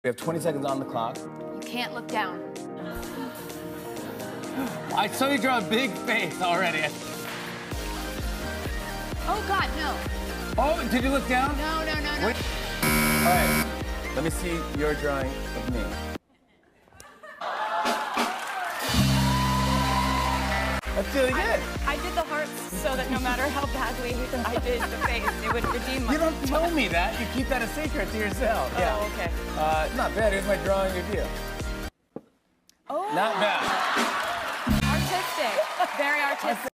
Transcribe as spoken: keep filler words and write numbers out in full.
We have twenty seconds on the clock. You can't look down. I saw you draw a big face already. Oh, God, no. Oh, did you look down? No, no, no, no. Wait. All right, let me see your drawing of me. That's really good. I, I did the hearts so that no matter how badly I did the face, it would redeem my... You don't tell me that. You keep that a secret to yourself. Oh, yeah. okay. Uh, not bad. Here's my drawing of you. Oh. Not bad. Artistic. Very artistic.